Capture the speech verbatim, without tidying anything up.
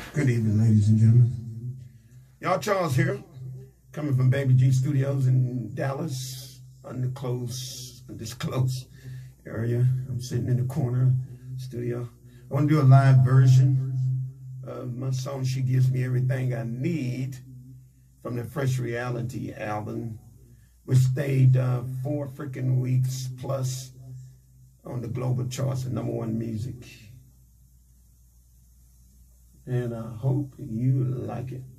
Good evening, ladies and gentlemen. Yar Charles here, coming from Baby G Studios in Dallas, undisclosed, undisclosed area. I'm sitting in the corner studio. I want to do a live version of my song, She Gives Me Everything I Need, from the Fresh Reality album, which stayed uh, four freaking weeks plus on the global charts and number one music. And I hope you like it.